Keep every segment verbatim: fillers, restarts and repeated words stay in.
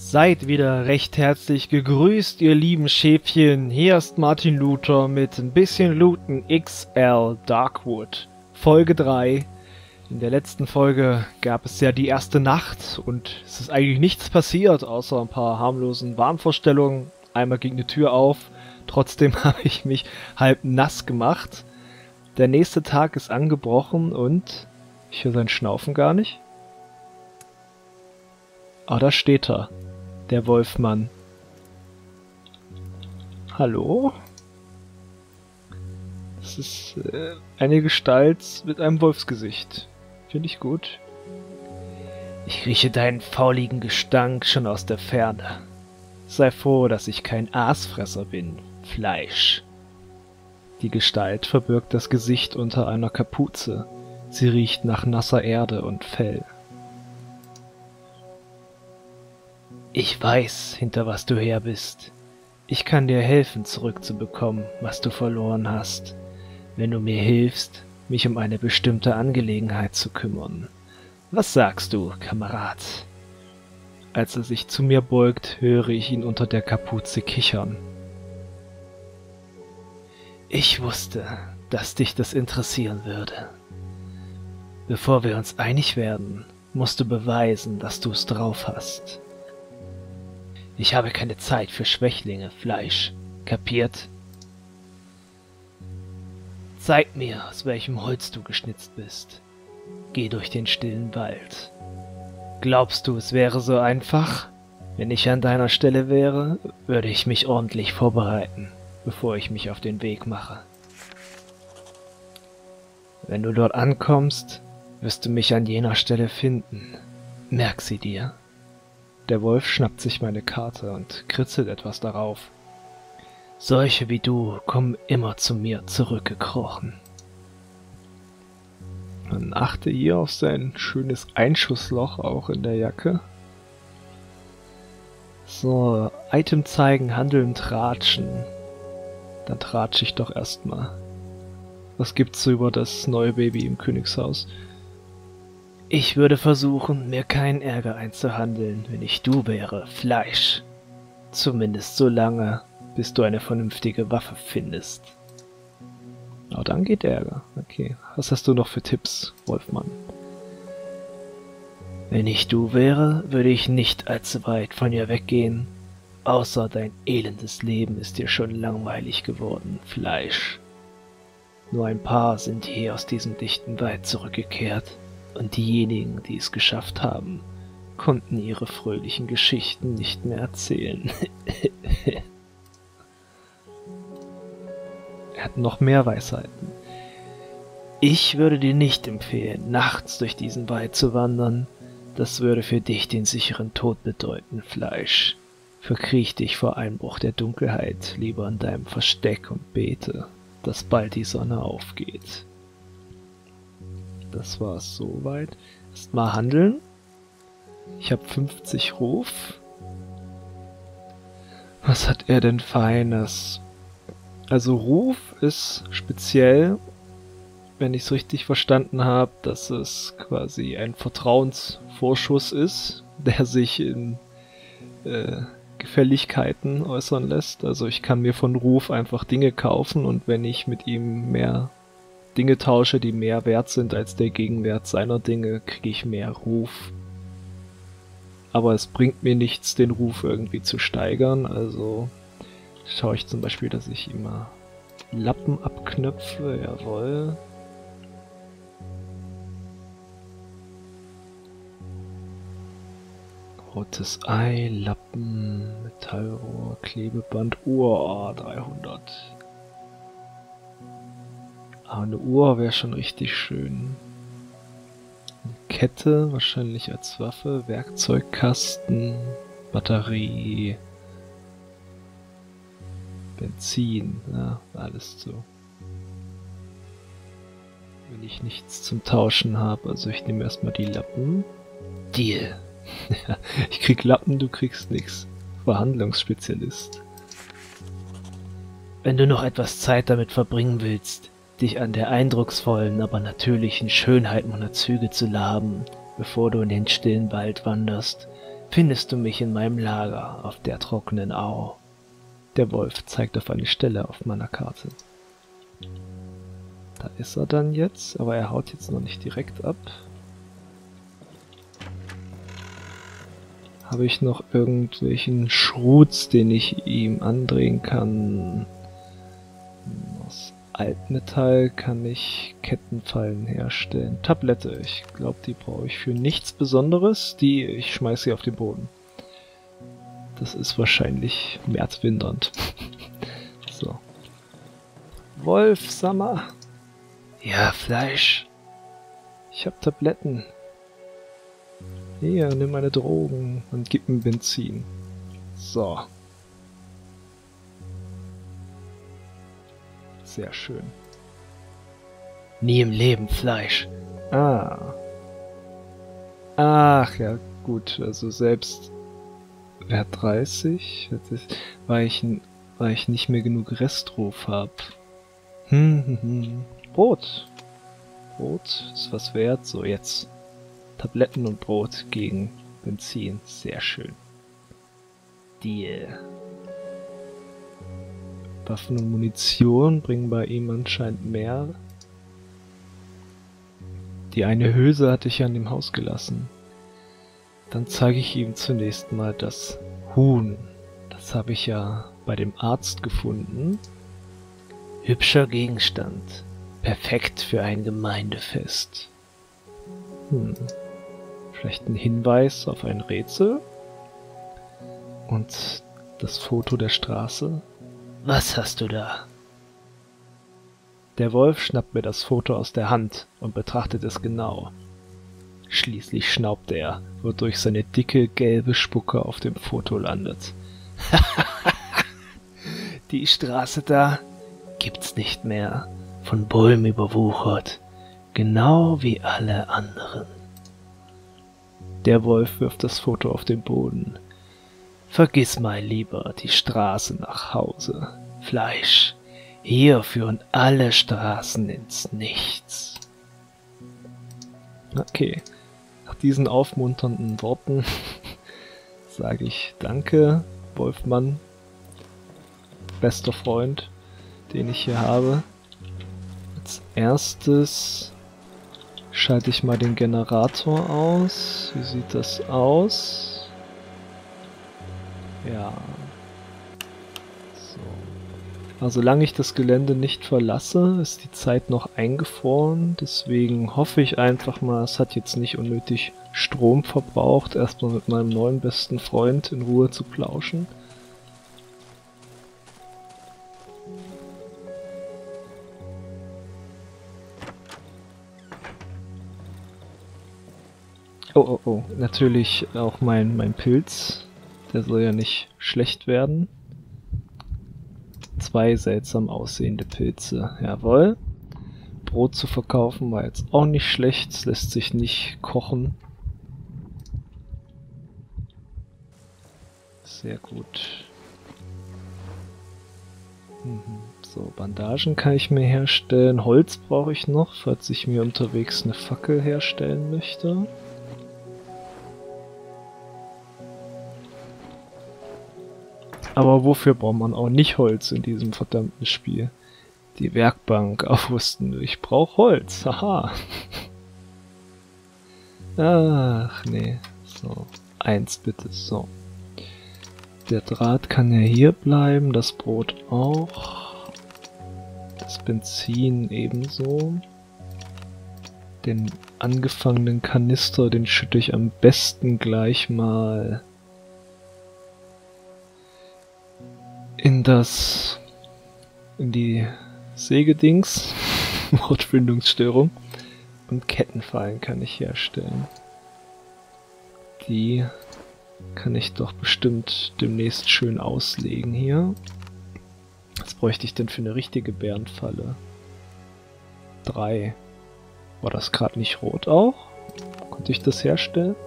Seid wieder recht herzlich gegrüßt, ihr lieben Schäfchen. Hier ist Martin Luther mit ein bisschen Looten X L Darkwood. Folge drei. In der letzten Folge gab es ja die erste Nacht und es ist eigentlich nichts passiert, außer ein paar harmlosen Warnvorstellungen. Einmal ging die Tür auf, trotzdem habe ich mich halb nass gemacht. Der nächste Tag ist angebrochen und ich höre sein Schnaufen gar nicht. Ah, da steht er. Der Wolfmann. Hallo? Das ist äh, eine Gestalt mit einem Wolfsgesicht. Finde ich gut. Ich rieche deinen fauligen Gestank schon aus der Ferne. Sei froh, dass ich kein Aasfresser bin. Fleisch. Die Gestalt verbirgt das Gesicht unter einer Kapuze. Sie riecht nach nasser Erde und Fell. Ich weiß, hinter was du her bist. Ich kann dir helfen, zurückzubekommen, was du verloren hast, wenn du mir hilfst, mich um eine bestimmte Angelegenheit zu kümmern. Was sagst du, Kamerad? Als er sich zu mir beugt, höre ich ihn unter der Kapuze kichern. Ich wusste, dass dich das interessieren würde. Bevor wir uns einig werden, musst du beweisen, dass du es drauf hast. Ich habe keine Zeit für Schwächlinge, Fleisch. Kapiert? Zeig mir, aus welchem Holz du geschnitzt bist. Geh durch den stillen Wald. Glaubst du, es wäre so einfach? Wenn ich an deiner Stelle wäre, würde ich mich ordentlich vorbereiten, bevor ich mich auf den Weg mache. Wenn du dort ankommst, wirst du mich an jener Stelle finden. Merk sie dir. Der Wolf schnappt sich meine Karte und kritzelt etwas darauf. Solche wie du kommen immer zu mir zurückgekrochen. Dann achte hier auf sein schönes Einschussloch auch in der Jacke. So, Item zeigen, handeln, tratschen. Dann tratsche ich doch erstmal. Was gibt's so über das neue Baby im Königshaus? Ich würde versuchen, mir keinen Ärger einzuhandeln, wenn ich du wäre, Fleisch. Zumindest so lange, bis du eine vernünftige Waffe findest. Oh, dann geht Ärger. Okay, was hast du noch für Tipps, Wolfmann? Wenn ich du wäre, würde ich nicht allzu weit von ihr weggehen. Außer dein elendes Leben ist dir schon langweilig geworden, Fleisch. Nur ein paar sind je aus diesem dichten Wald zurückgekehrt. Und diejenigen, die es geschafft haben, konnten ihre fröhlichen Geschichten nicht mehr erzählen. Er hat noch mehr Weisheiten. Ich würde dir nicht empfehlen, nachts durch diesen Wald zu wandern. Das würde für dich den sicheren Tod bedeuten, Fleisch. Verkriech dich vor Einbruch der Dunkelheit lieber in deinem Versteck und bete, dass bald die Sonne aufgeht. Das war's soweit. Erstmal handeln. Ich habe fünfzig Ruf. Was hat er denn Feines? Also Ruf ist speziell, wenn ich es richtig verstanden habe, dass es quasi ein Vertrauensvorschuss ist, der sich in äh, Gefälligkeiten äußern lässt. Also ich kann mir von Ruf einfach Dinge kaufen und wenn ich mit ihm mehr Dinge tausche, die mehr wert sind als der Gegenwert seiner Dinge, kriege ich mehr Ruf. Aber es bringt mir nichts, den Ruf irgendwie zu steigern, also schaue ich zum Beispiel, dass ich immer Lappen abknöpfe, jawohl. Rotes Ei, Lappen, Metallrohr, Klebeband, Uhr, dreihundert. Ah, eine Uhr wäre schon richtig schön. Eine Kette, wahrscheinlich als Waffe, Werkzeugkasten, Batterie, Benzin, ja, alles so. Wenn ich nichts zum Tauschen habe, also ich nehme erstmal die Lappen. Deal. Ich krieg Lappen, du kriegst nix. Verhandlungsspezialist. Wenn du noch etwas Zeit damit verbringen willst, dich an der eindrucksvollen, aber natürlichen Schönheit meiner Züge zu laben, bevor du in den stillen Wald wanderst, findest du mich in meinem Lager auf der trockenen Au. Der Wolf zeigt auf eine Stelle auf meiner Karte. Da ist er dann jetzt, aber er haut jetzt noch nicht direkt ab. Habe ich noch irgendwelchen Schrutz, den ich ihm andrehen kann? Aus Altmetall kann ich Kettenfallen herstellen. Tablette, ich glaube, die brauche ich für nichts Besonderes. Die, ich schmeiße sie auf den Boden. Das ist wahrscheinlich märzwindernd. So. Wolf, Summer. Ja, Fleisch. Ich hab Tabletten. Hier, nimm meine Drogen und gib mir Benzin. So. Sehr schön. Nie im Leben Fleisch. Ah. Ach ja, gut. Also selbst Wert dreißig, weil ich, weil ich nicht mehr genug Restruf habe. Hm, hm, hm. Brot. Brot ist was wert. So, jetzt Tabletten und Brot gegen Benzin. Sehr schön. Deal. Waffen und Munition bringen bei ihm anscheinend mehr. Die eine Hülse hatte ich ja in dem Haus gelassen. Dann zeige ich ihm zunächst mal das Huhn. Das habe ich ja bei dem Arzt gefunden. Hübscher Gegenstand. Perfekt für ein Gemeindefest. Hm. Vielleicht ein Hinweis auf ein Rätsel. Und das Foto der Straße. Was hast du da? Der Wolf schnappt mir das Foto aus der Hand und betrachtet es genau. Schließlich schnaubt er, wodurch seine dicke, gelbe Spucke auf dem Foto landet. Die Straße da gibt's nicht mehr, von Bäumen überwuchert, genau wie alle anderen. Der Wolf wirft das Foto auf den Boden. Vergiss mal lieber die Straße nach Hause. Fleisch, hier führen alle Straßen ins Nichts. Okay, nach diesen aufmunternden Worten sage ich Danke, Wolfmann, bester Freund, den ich hier habe. Als erstes schalte ich mal den Generator aus. Wie sieht das aus? Ja. So. Also solange ich das Gelände nicht verlasse, ist die Zeit noch eingefroren. Deswegen hoffe ich einfach mal, es hat jetzt nicht unnötig Strom verbraucht, erstmal mit meinem neuen besten Freund in Ruhe zu plauschen. Oh, oh, oh. Natürlich auch mein, mein Pilz. Der soll ja nicht schlecht werden. Zwei seltsam aussehende Pilze. Jawohl. Brot zu verkaufen war jetzt auch nicht schlecht. Es lässt sich nicht kochen. Sehr gut. Mhm. So, Bandagen kann ich mir herstellen. Holz brauche ich noch, falls ich mir unterwegs eine Fackel herstellen möchte. Aber wofür braucht man auch nicht Holz in diesem verdammten Spiel? Die Werkbank aufrüsten. Ich brauche Holz. Haha. Ach, nee. So. Eins bitte. So. Der Draht kann ja hier bleiben. Das Brot auch. Das Benzin ebenso. Den angefangenen Kanister, den schütte ich am besten gleich mal in das, in die Sägedings, Wortfindungsstörung, und Kettenfallen kann ich herstellen. Die kann ich doch bestimmt demnächst schön auslegen hier. Was bräuchte ich denn für eine richtige Bärenfalle? Drei. War das gerade nicht rot auch? Konnte ich das herstellen?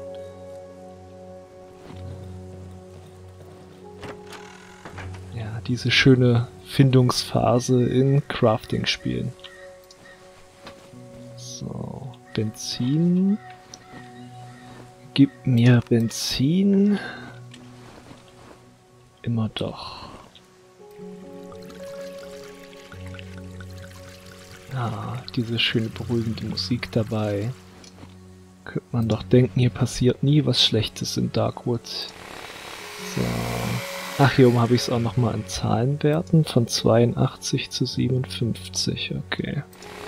Diese schöne Findungsphase in Crafting-Spielen. So, Benzin Gib mir Benzin. Immer doch. Ah, diese schöne beruhigende Musik dabei. Könnte man doch denken, hier passiert nie was Schlechtes in Darkwood. So. Ach, hier oben habe ich es auch nochmal in Zahlenwerten von zweiundachtzig zu siebenundfünfzig. Okay.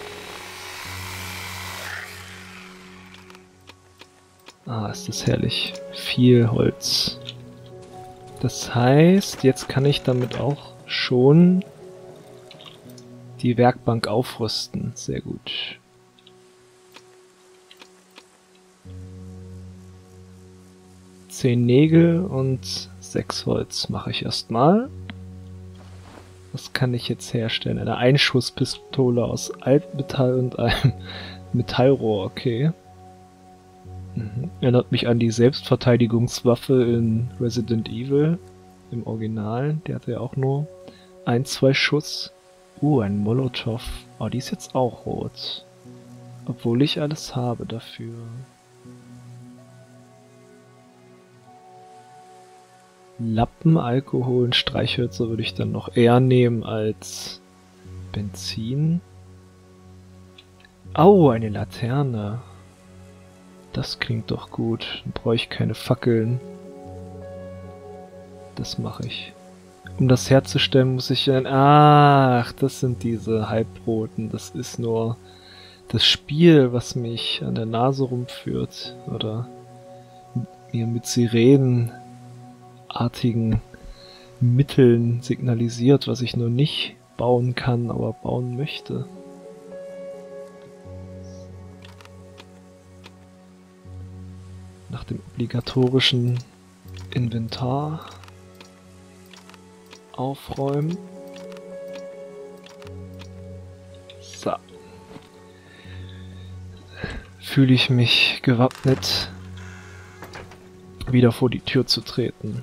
Ah, ist das herrlich. Viel Holz. Das heißt, jetzt kann ich damit auch schon die Werkbank aufrüsten. Sehr gut. Zehn Nägel und sechs Holz mache ich erstmal. Was kann ich jetzt herstellen? Eine Einschusspistole aus Altmetall und einem Metallrohr, okay. Mhm. Erinnert mich an die Selbstverteidigungswaffe in Resident Evil, im Original. Der hatte ja auch nur ein, zwei Schuss. Uh, ein Molotow. Oh, die ist jetzt auch rot. Obwohl ich alles habe dafür. Lappen, Alkohol und Streichhölzer würde ich dann noch eher nehmen als Benzin. Au, eine Laterne. Das klingt doch gut. Dann brauche ich keine Fackeln. Das mache ich. Um das herzustellen, muss ich ein... Ach, das sind diese Halbroten. Das ist nur das Spiel, was mich an der Nase rumführt. Oder mir mit sirenenartigen Mitteln signalisiert, was ich nur nicht bauen kann, aber bauen möchte. Nach dem obligatorischen Inventar aufräumen. So. Fühle ich mich gewappnet, wieder vor die Tür zu treten.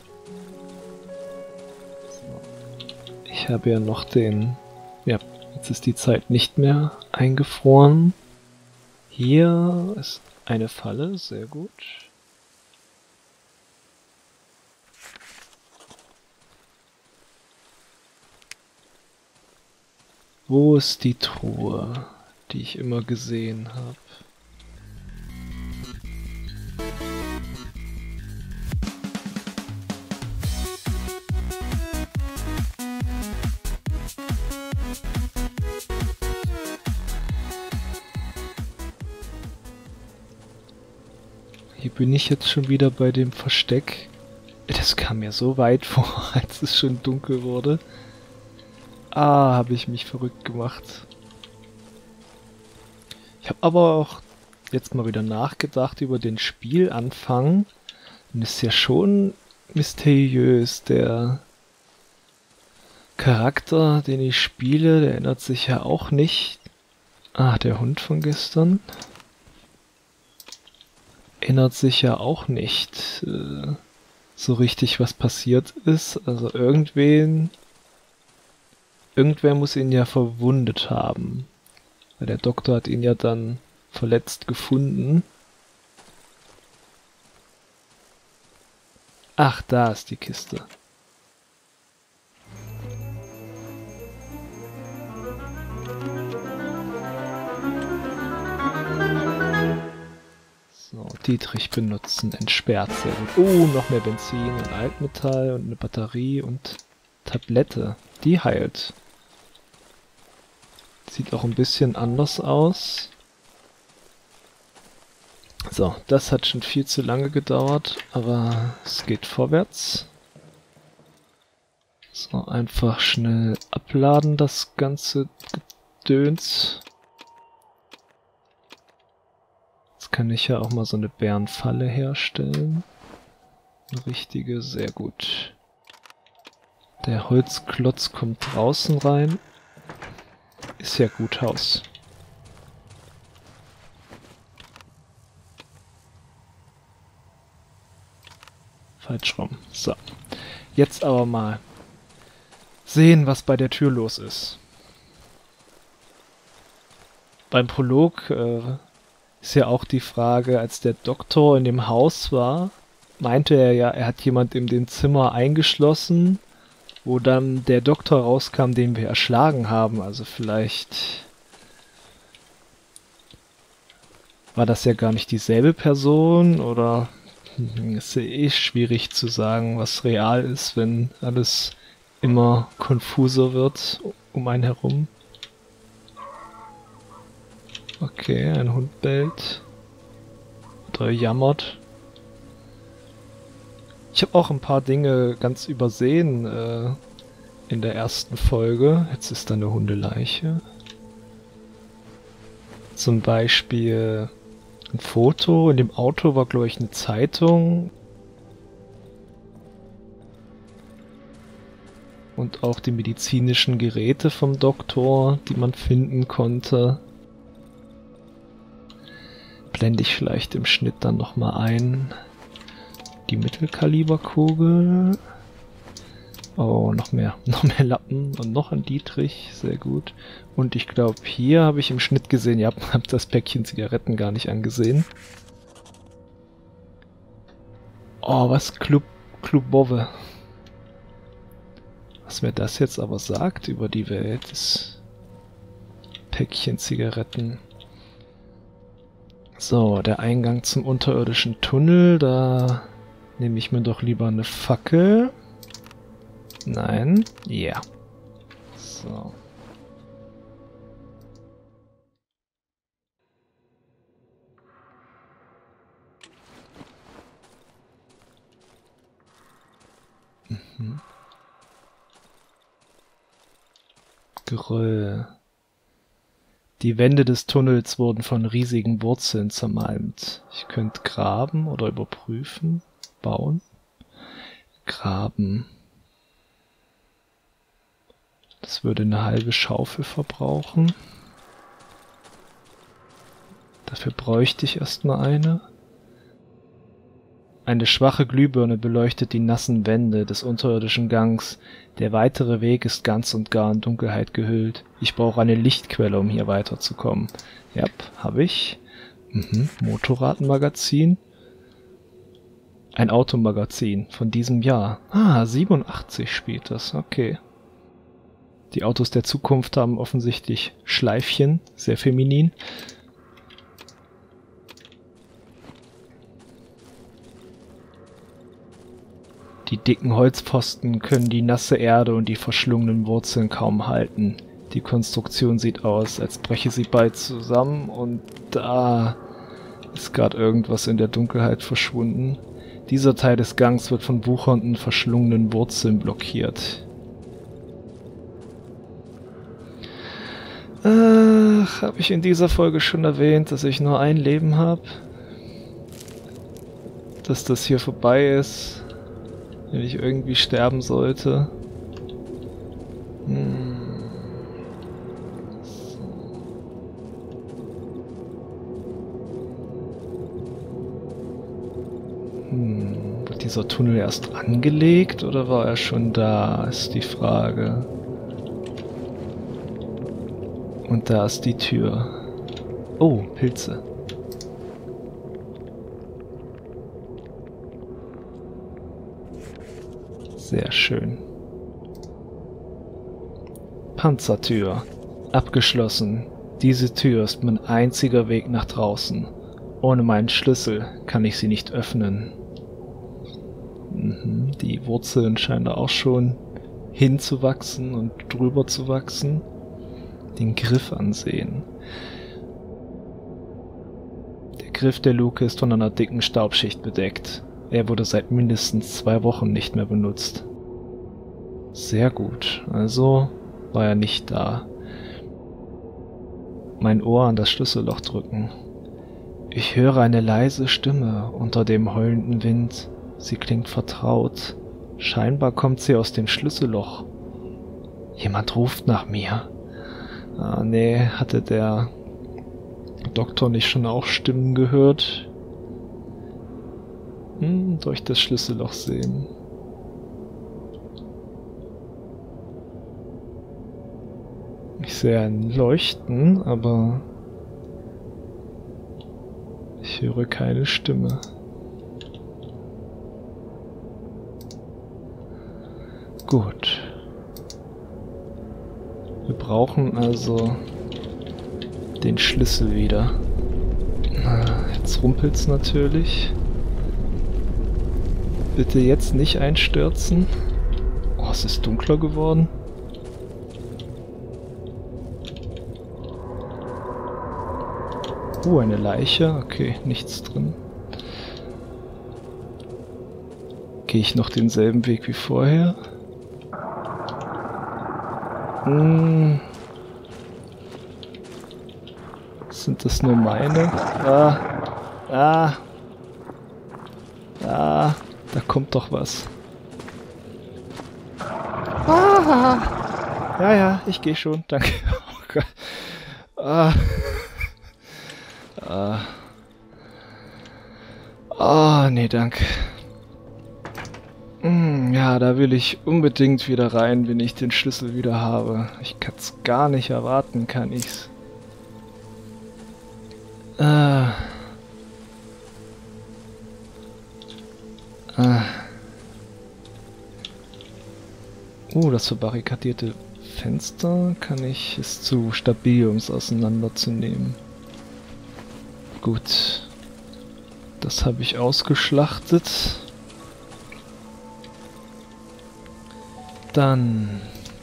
So. Ich habe ja noch den... Ja, jetzt ist die Zeit nicht mehr eingefroren. Hier ist eine Falle, sehr gut. Wo ist die Truhe, die ich immer gesehen habe? Hier bin ich jetzt schon wieder bei dem Versteck. Das kam mir so weit vor, als es schon dunkel wurde. Ah, habe ich mich verrückt gemacht. Ich habe aber auch jetzt mal wieder nachgedacht über den Spielanfang. Und es ist ja schon mysteriös. Der Charakter, den ich spiele, der erinnert sich ja auch nicht. Ah, der Hund von gestern. Erinnert sich ja auch nicht äh, so richtig, was passiert ist. Also irgendwen... Irgendwer muss ihn ja verwundet haben. Weil der Doktor hat ihn ja dann verletzt gefunden. Ach, da ist die Kiste. So, Dietrich benutzen, entsperrt sehr gut. Oh, noch mehr Benzin und Altmetall und eine Batterie und Tablette. Die heilt. Sieht auch ein bisschen anders aus. So, das hat schon viel zu lange gedauert, aber es geht vorwärts. So, einfach schnell abladen, das ganze Gedöns. Jetzt kann ich ja auch mal so eine Bärenfalle herstellen. Eine richtige, sehr gut. Der Holzklotz kommt draußen rein. Ist ja gut, Haus. Falsch rum. So. Jetzt aber mal sehen, was bei der Tür los ist. Beim Prolog äh, Ist ja auch die Frage, als der Doktor in dem Haus war, meinte er ja, er hat jemand in dem Zimmer eingeschlossen, wo dann der Doktor rauskam, den wir erschlagen haben. Also vielleicht war das ja gar nicht dieselbe Person oder hm, ist ja eh schwierig zu sagen, was real ist, wenn alles immer konfuser wird um einen herum. Okay, ein Hund bellt. Oder jammert. Ich habe auch ein paar Dinge ganz übersehen äh, in der ersten Folge. Jetzt ist da eine Hundeleiche. Zum Beispiel ein Foto. In dem Auto war, glaube ich, eine Zeitung. Und auch die medizinischen Geräte vom Doktor, die man finden konnte. Blende ich vielleicht im Schnitt dann nochmal ein. Die Mittelkaliberkugel. Oh, noch mehr. Noch mehr Lappen und noch ein Dietrich. Sehr gut. Und ich glaube, hier habe ich im Schnitt gesehen, ihr habt, habt das Päckchen Zigaretten gar nicht angesehen. Oh, was? Klub, Klubove. Was mir das jetzt aber sagt über die Welt, das Päckchen Zigaretten. So, der Eingang zum unterirdischen Tunnel, da nehme ich mir doch lieber eine Fackel. Nein, ja. Yeah. So. Mhm. Geröll. Die Wände des Tunnels wurden von riesigen Wurzeln zermalmt. Ich könnte graben oder überprüfen. Bauen. Graben. Das würde eine halbe Schaufel verbrauchen. Dafür bräuchte ich erstmal eine. Eine schwache Glühbirne beleuchtet die nassen Wände des unterirdischen Gangs. Der weitere Weg ist ganz und gar in Dunkelheit gehüllt. Ich brauche eine Lichtquelle, um hier weiterzukommen. Ja, habe ich. Mhm. Motorradmagazin. Ein Automagazin von diesem Jahr. Ah, siebenundachtzig spielt das. Okay. Die Autos der Zukunft haben offensichtlich Schleifchen. Sehr feminin. Die dicken Holzpfosten können die nasse Erde und die verschlungenen Wurzeln kaum halten. Die Konstruktion sieht aus, als breche sie bald zusammen und da ist gerade irgendwas in der Dunkelheit verschwunden. Dieser Teil des Gangs wird von wuchernden, verschlungenen Wurzeln blockiert. Ach, habe ich in dieser Folge schon erwähnt, dass ich nur ein Leben habe? Dass das hier vorbei ist? Wenn ich irgendwie sterben sollte. Hm. Hm. Wird dieser Tunnel erst angelegt oder war er schon da, ist die Frage. Und da ist die Tür. Oh, Pilze. Sehr schön. Panzertür. Abgeschlossen. Diese Tür ist mein einziger Weg nach draußen. Ohne meinen Schlüssel kann ich sie nicht öffnen. Mhm, die Wurzeln scheinen da auch schon hinzuwachsen und drüber zu wachsen. Den Griff ansehen. Der Griff der Luke ist von einer dicken Staubschicht bedeckt. Er wurde seit mindestens zwei Wochen nicht mehr benutzt. Sehr gut, also war er nicht da. Mein Ohr an das Schlüsselloch drücken. Ich höre eine leise Stimme unter dem heulenden Wind. Sie klingt vertraut. Scheinbar kommt sie aus dem Schlüsselloch. Jemand ruft nach mir. Ah, nee, hatte der Doktor nicht schon auch Stimmen gehört? Hm, durch das Schlüsselloch sehen. Ich sehe ein Leuchten, aber Ich höre keine Stimme. Gut. Wir brauchen also den Schlüssel wieder. Jetzt rumpelt's natürlich. Bitte jetzt nicht einstürzen. Oh, es ist dunkler geworden. Oh, eine Leiche. Okay, nichts drin. Gehe ich noch denselben Weg wie vorher? Hm. Sind das nur meine? Ah. Ah. Ah. Da kommt doch was. Ah. Ja, ja, ich gehe schon. Danke. Oh Gott. Ah. Ah. Oh, nee, danke. Hm, ja, da will ich unbedingt wieder rein, wenn ich den Schlüssel wieder habe. Ich kann's gar nicht erwarten, kann ich's. Ah. Ah. Oh, das verbarrikadierte Fenster kann ich, ist zu stabil, um es auseinanderzunehmen. Gut. Das habe ich ausgeschlachtet. Dann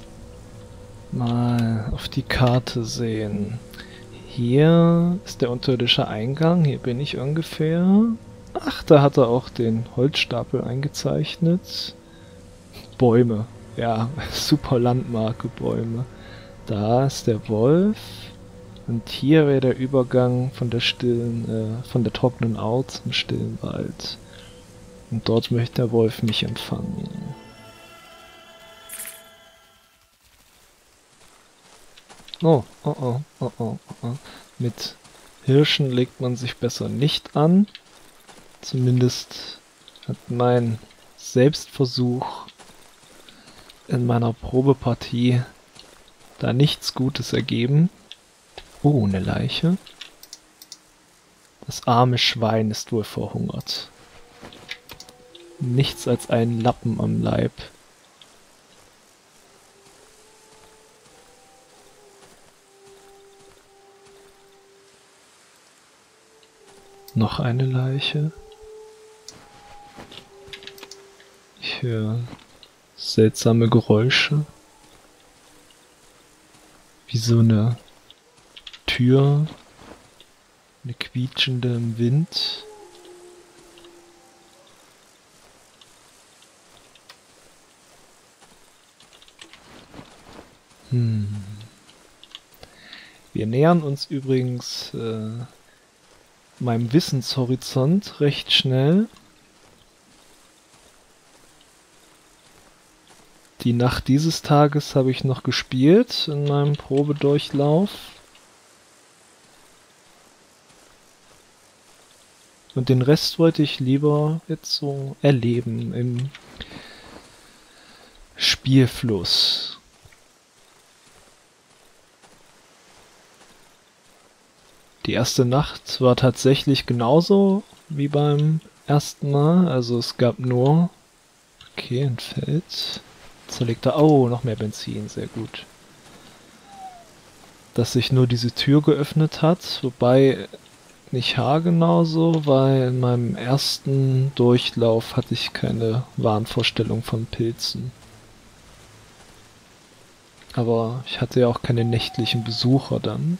mal auf die Karte sehen. Hier ist der unterirdische Eingang. Hier bin ich ungefähr. Ach, da hat er auch den Holzstapel eingezeichnet. Bäume. Ja, super Landmarke, Bäume. Da ist der Wolf. Und hier wäre der Übergang von der stillen, äh, von der trockenen Au zum stillen Wald. Und dort möchte der Wolf mich empfangen. Oh, oh, oh, oh, oh, oh. Mit Hirschen legt man sich besser nicht an. Zumindest hat mein Selbstversuch in meiner Probepartie da nichts Gutes ergeben. Oh, eine Leiche. Das arme Schwein ist wohl verhungert. Nichts als ein Lappen am Leib. Noch eine Leiche. Ich höre seltsame Geräusche. Wie so eine Tür. Eine quietschende im Wind. Hm. Wir nähern uns übrigens äh, meinem Wissenshorizont recht schnell. Die Nacht dieses Tages habe ich noch gespielt in meinem Probedurchlauf. Und den Rest wollte ich lieber jetzt so erleben im Spielfluss. Die erste Nacht war tatsächlich genauso wie beim ersten Mal. Also es gab nur... Okay, ein Feld. Zerlegt er... Oh, noch mehr Benzin, sehr gut. Dass sich nur diese Tür geöffnet hat, wobei nicht haargenau so, weil in meinem ersten Durchlauf hatte ich keine Wahnvorstellung von Pilzen. Aber ich hatte ja auch keine nächtlichen Besucher dann.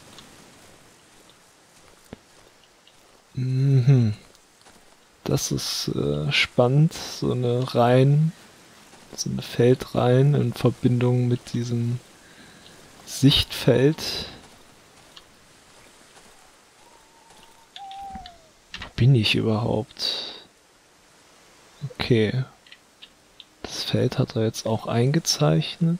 Mhm. Das ist äh, spannend, so eine Reihen, so eine Feldreihen in Verbindung mit diesem Sichtfeld. Wo bin ich überhaupt? Okay. Das Feld hat er jetzt auch eingezeichnet.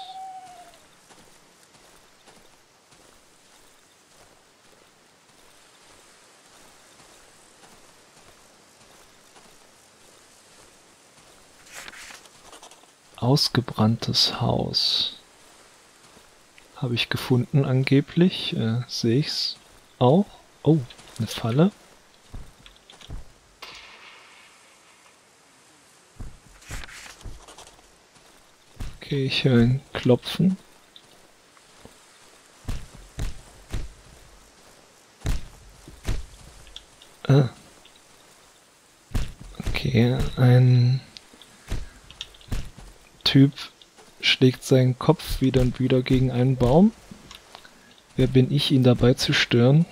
Ausgebranntes Haus. Habe ich gefunden angeblich. Äh, sehe ich's auch. Oh, eine Falle. Okay, ich höre ein Klopfen. Ah. Okay, ein Typ schlägt seinen Kopf wieder und wieder gegen einen Baum. Wer bin ich, ihn dabei zu stören?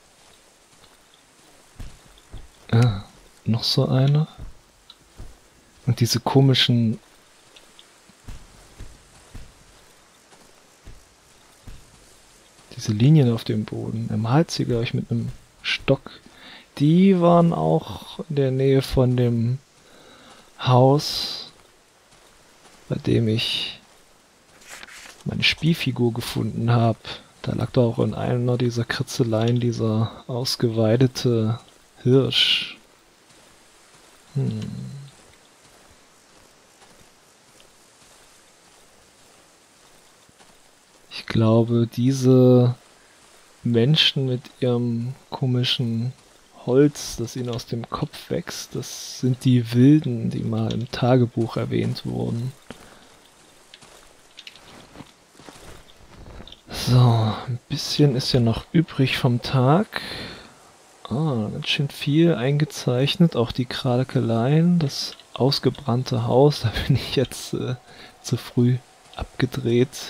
Ah, noch so einer. Und diese komischen... Diese Linien auf dem Boden. Er malt sie, glaube ich, mit einem Stock. Die waren auch in der Nähe von dem Haus, bei dem ich meine Spielfigur gefunden habe. Da lag da auch in einer dieser Kritzeleien dieser ausgeweidete Hirsch. Hm. Ich glaube, diese Menschen mit ihrem komischen Holz, das ihnen aus dem Kopf wächst, das sind die Wilden, die mal im Tagebuch erwähnt wurden. So, ein bisschen ist ja noch übrig vom Tag. Ah, ganz schön viel eingezeichnet, auch die Krakeleien, das ausgebrannte Haus, da bin ich jetzt äh, zu früh abgedreht.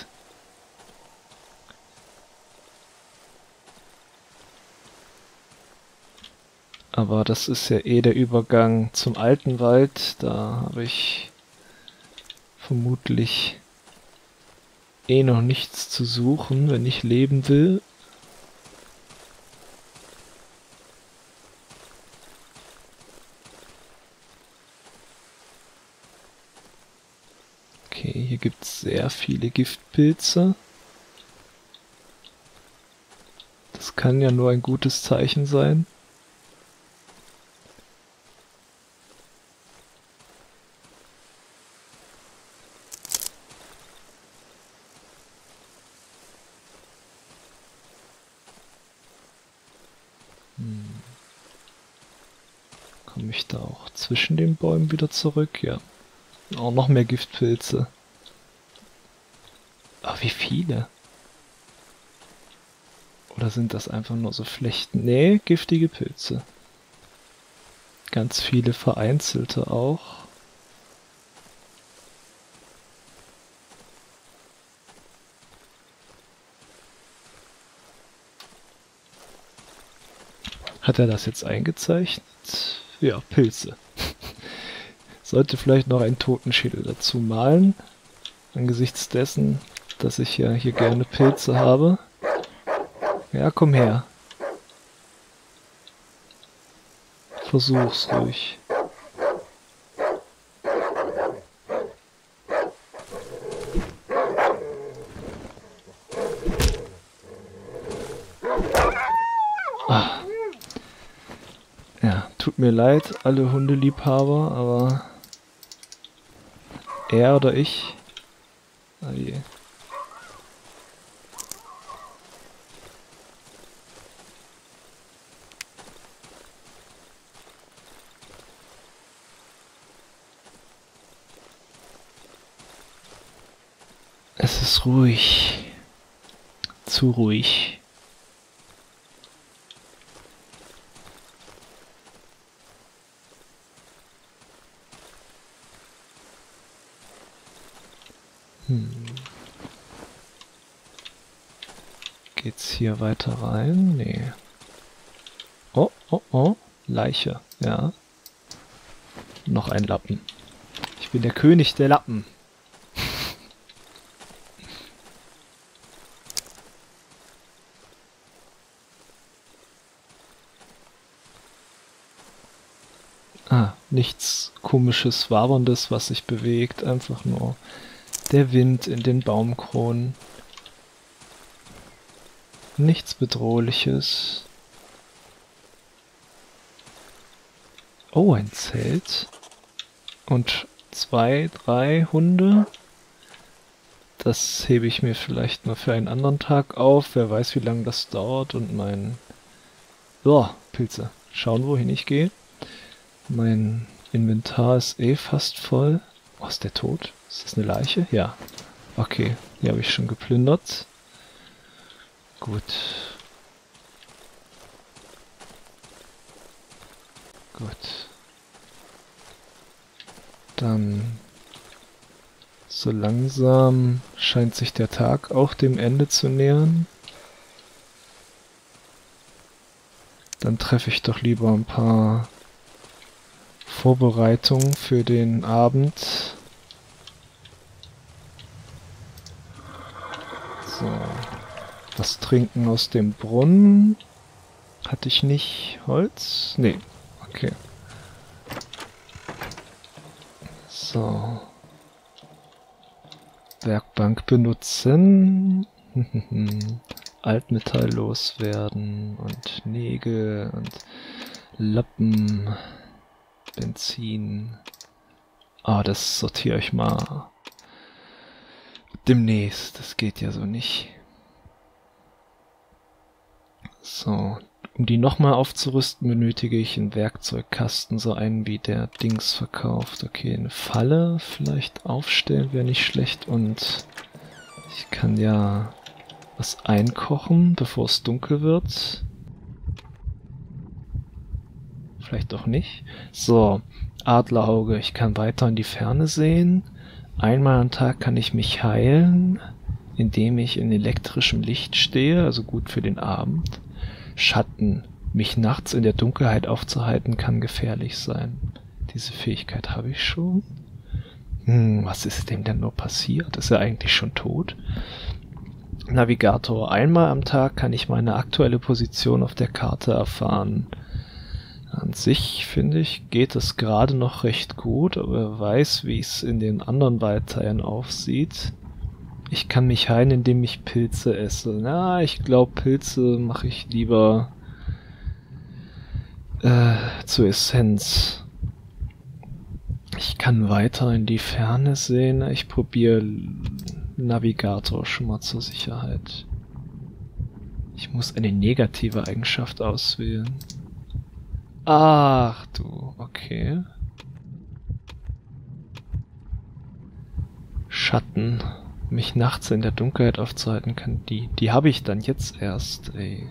Aber das ist ja eh der Übergang zum alten Wald, da habe ich vermutlich eh noch nichts zu suchen, wenn ich leben will. Okay, hier gibt es sehr viele Giftpilze. Das kann ja nur ein gutes Zeichen sein. Hm. Komme ich da auch zwischen den Bäumen wieder zurück? Ja. Auch noch mehr Giftpilze. Ach, wie viele? Oder sind das einfach nur so Flechten? Nee, giftige Pilze. Ganz viele vereinzelte auch. Hat er das jetzt eingezeichnet? Ja, Pilze. Sollte vielleicht noch einen Totenschädel dazu malen. Angesichts dessen, dass ich ja hier gerne Pilze habe. Ja, komm her. Versuch's ruhig. Ah. Ja, tut mir leid, alle Hundeliebhaber, aber er oder ich? Oh je. Es ist ruhig. Zu ruhig. Hm. Geht's hier weiter rein? Nee. Oh, oh, oh. Leiche. Ja. Noch ein Lappen. Ich bin der König der Lappen. Ah, nichts komisches, waberndes, was sich bewegt. Einfach nur der Wind in den Baumkronen. Nichts Bedrohliches. Oh, ein Zelt. Und zwei, drei Hunde. Das hebe ich mir vielleicht mal für einen anderen Tag auf. Wer weiß, wie lange das dauert. Und mein... Oh, Pilze. Schauen, wohin ich gehe. Mein Inventar ist eh fast voll. Oh, ist der tot? Ist das eine Leiche? Ja. Okay, die habe ich schon geplündert. Gut. Gut. Dann so langsam scheint sich der Tag auch dem Ende zu nähern. Dann treffe ich doch lieber ein paar Vorbereitungen für den Abend. So. Was trinken aus dem Brunnen. Hatte ich nicht Holz? Nee. Okay. So. Werkbank benutzen. Altmetall loswerden und Nägel und Lappen, Benzin. Ah, das sortiere ich mal demnächst. Das geht ja so nicht. So, um die nochmal aufzurüsten, benötige ich einen Werkzeugkasten, so einen wie der Dings verkauft. Okay, eine Falle vielleicht aufstellen wäre nicht schlecht und ich kann ja was einkochen, bevor es dunkel wird. Vielleicht auch nicht. So, Adlerauge. Ich kann weiter in die Ferne sehen. Einmal am Tag kann ich mich heilen, indem ich in elektrischem Licht stehe, also gut für den Abend. Schatten. Mich nachts in der Dunkelheit aufzuhalten, kann gefährlich sein. Diese Fähigkeit habe ich schon. Hm, was ist dem denn nur passiert? Ist er eigentlich schon tot? Navigator. Einmal am Tag kann ich meine aktuelle Position auf der Karte erfahren. An sich, finde ich, geht es gerade noch recht gut, aber wer weiß, wie es in den anderen Waldteilen aussieht. Ich kann mich heilen, indem ich Pilze esse. Na, ich glaube, Pilze mache ich lieber äh, zur Essenz. Ich kann weiter in die Ferne sehen. Ich probiere Navigator schon mal zur Sicherheit. Ich muss eine negative Eigenschaft auswählen. Ach du, okay. Schatten. Mich nachts in der Dunkelheit aufzuhalten kann. Die, die habe ich dann jetzt erst, ey.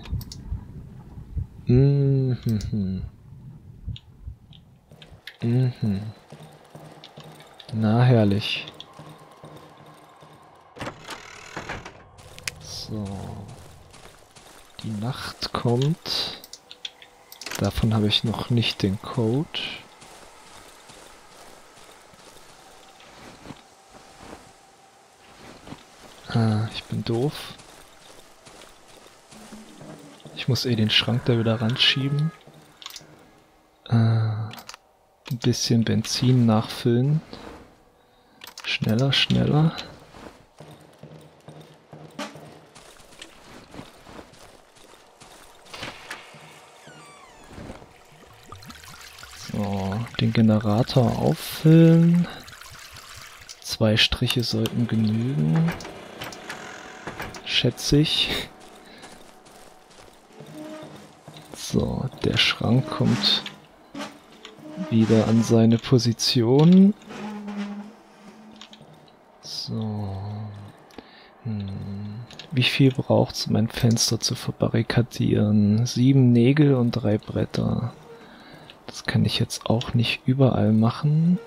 Mhm. Mhm. Na, herrlich. So. Die Nacht kommt. Davon habe ich noch nicht den Code. Ah, ich bin doof. Ich muss eh den Schrank da wieder ranschieben. Ah, ein bisschen Benzin nachfüllen. Schneller, schneller. So, den Generator auffüllen. Zwei Striche sollten genügen. Schätze ich. So, der Schrank kommt wieder an seine Position. So. Hm. Wie viel braucht es, um ein Fenster zu verbarrikadieren? Sieben Nägel und drei Bretter. Das kann ich jetzt auch nicht überall machen.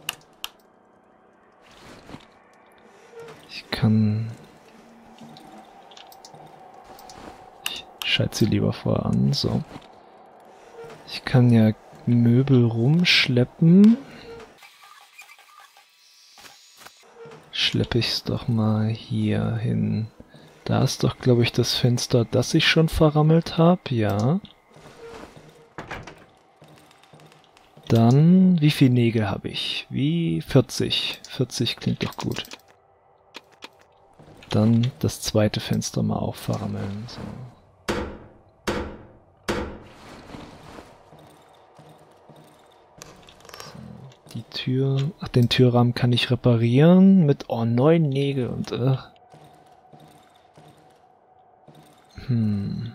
Ich kann... Ich schalte sie lieber vorher an, so. Ich kann ja Möbel rumschleppen. Schleppe ich es doch mal hier hin. Da ist doch, glaube ich, das Fenster, das ich schon verrammelt habe, ja. Dann, wie viel Nägel habe ich? Wie vierzig. vierzig klingt doch gut. Dann das zweite Fenster mal auch verrammeln. So. Die Tür... Ach, den Türrahmen kann ich reparieren mit, oh, neun Nägel und... Äh. Hm.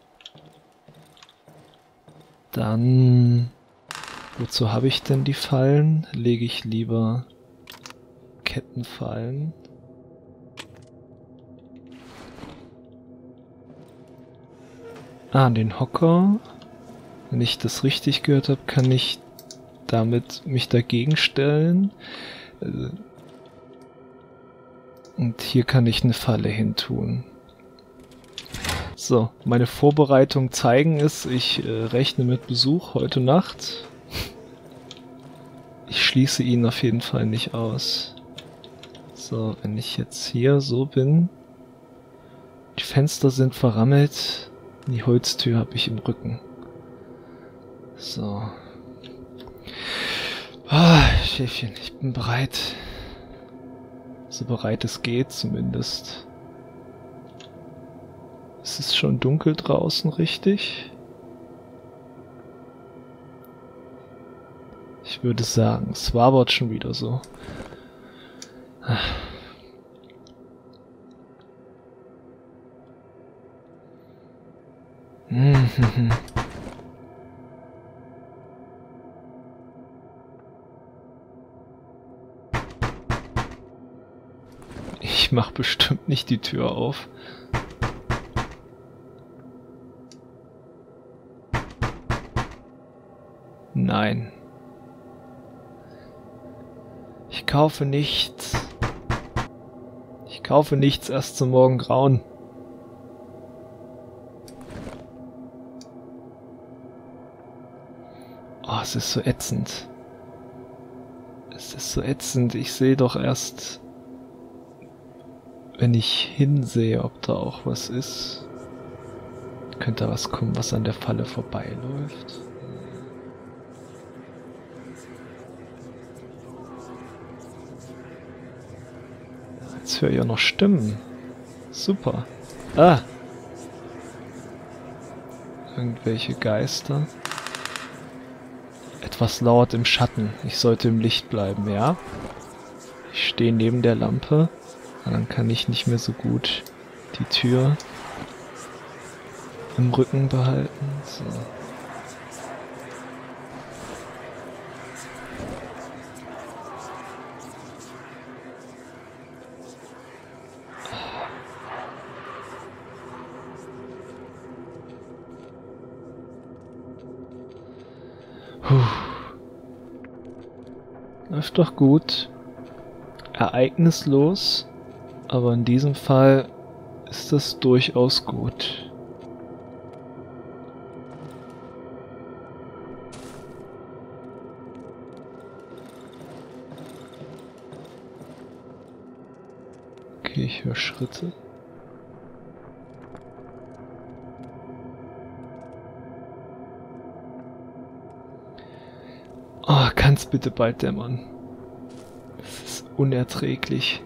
Dann... Wozu habe ich denn die Fallen? Lege ich lieber Kettenfallen. Ah, den Hocker. Wenn ich das richtig gehört habe, kann ich damit mich dagegen stellen. Und hier kann ich eine Falle hin tun. So, meine Vorbereitungen zeigen es. Ich äh, rechne mit Besuch heute Nacht. Ich schließe ihn auf jeden Fall nicht aus. So, wenn ich jetzt hier so bin. Die Fenster sind verrammelt. Die Holztür habe ich im Rücken. So. Ah, Schäfchen, ich bin bereit. So bereit es geht zumindest. Es ist schon dunkel draußen, richtig? Ich würde sagen, es wabert schon wieder so. Ich mach bestimmt nicht die Tür auf. Nein. Ich kaufe nichts. Ich kaufe nichts erst zum Morgengrauen. Oh, es ist so ätzend. Es ist so ätzend. Ich sehe doch erst, wenn ich hinsehe, ob da auch was ist. Könnte was kommen, was an der Falle vorbeiläuft. Jetzt höre ich ja noch Stimmen. Super. Ah! Irgendwelche Geister. Etwas laut im Schatten. Ich sollte im Licht bleiben, ja? Ich stehe neben der Lampe. Dann kann ich nicht mehr so gut die Tür im Rücken behalten. So. Puh. Läuft doch gut. Ereignislos. Aber in diesem Fall ist das durchaus gut. Okay, ich höre Schritte. Oh, kann's bitte bald dämmern. Das ist unerträglich.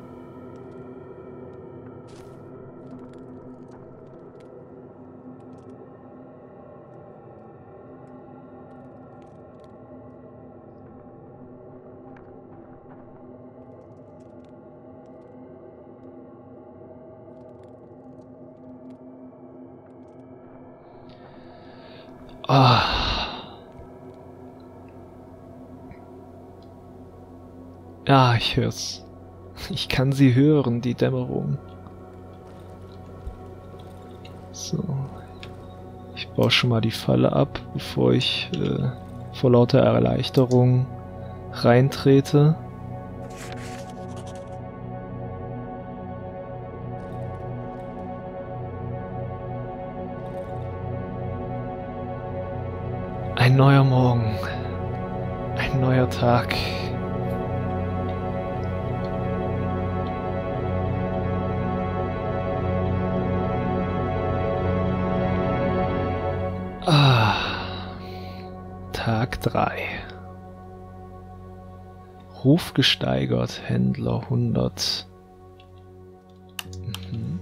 Ah. Ja, ich hör's. Ich kann sie hören, die Dämmerung. So. Ich baue schon mal die Falle ab, bevor ich äh, vor lauter Erleichterung reintrete. Ein neuer Morgen. Ein neuer Tag. Ah, Tag drei. Ruf gesteigert, Händler hundert. Mhm.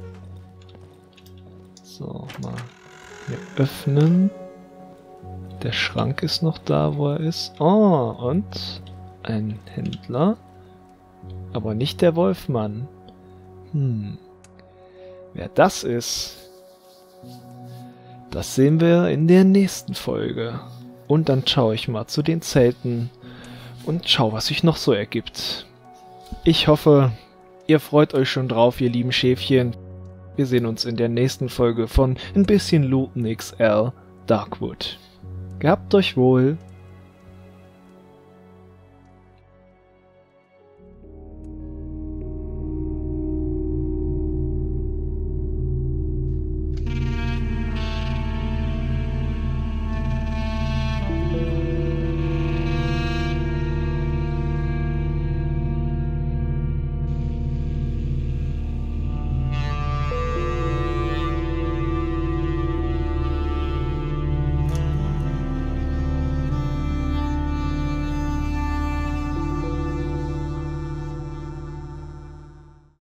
So, mal hier öffnen. Der Schrank ist noch da, wo er ist. Oh, und ein Händler. Aber nicht der Wolfmann. Hm. Wer das ist, das sehen wir in der nächsten Folge. Und dann schaue ich mal zu den Zelten und schau, was sich noch so ergibt. Ich hoffe, ihr freut euch schon drauf, ihr lieben Schäfchen. Wir sehen uns in der nächsten Folge von Ein bisschen Looten X L Darkwood. Gehabt euch wohl.